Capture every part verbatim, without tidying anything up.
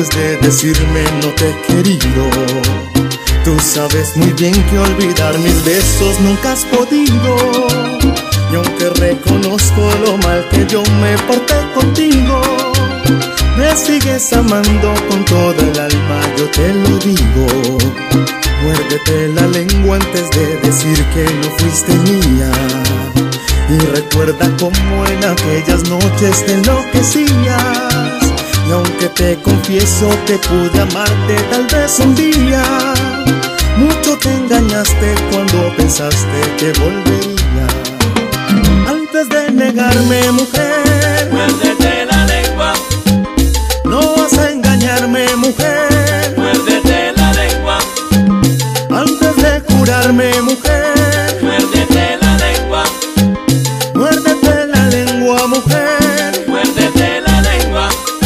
antes de decirme no te he querido. Tú sabes muy bien que olvidar mis besos nunca has podido. Y aunque reconozco lo mal que yo me porté contigo, me sigues amando con toda el alma, yo te lo digo. Muérdete la lengua antes de decir que no fuiste mía. Y recuerda cómo en aquellas noches te enloquecías. Y aunque te confieso que pude amarte tal vez un día, mucho te engañaste cuando pensaste que volvería. Antes de negarme, mujer, muérdete la lengua. No vas a engañarme, mujer, muérdete la lengua. Antes de jurarme, mujer, muérdete la lengua. Muérdete la lengua, mujer, muérdete la lengua.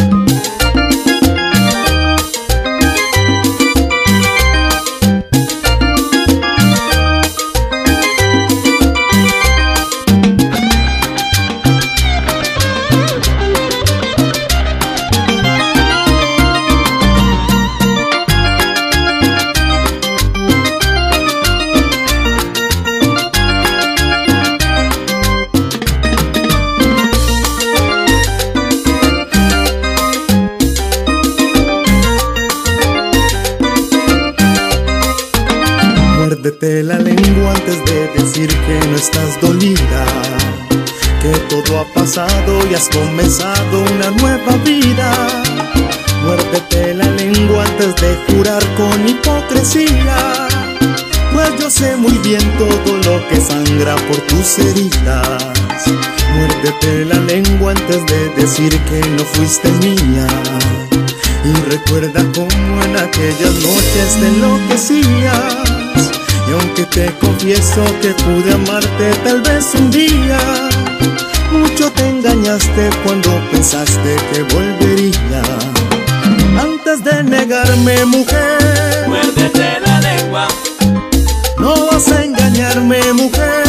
Muérdete la lengua antes de decir que no estás dolida, que todo ha pasado y has comenzado una nueva vida. Muérdete la lengua antes de jurar con hipocresía, pues yo sé muy bien todo lo que sangra por tus heridas. Muérdete la lengua antes de decir que no fuiste mía. Y recuerda cómo en aquellas noches te enloquecías. Y aunque te confieso que pude amarte tal vez un día, mucho te engañaste cuando pensaste que volvería. Antes de negarme, mujer, muérdete la lengua. No vas a engañarme, mujer,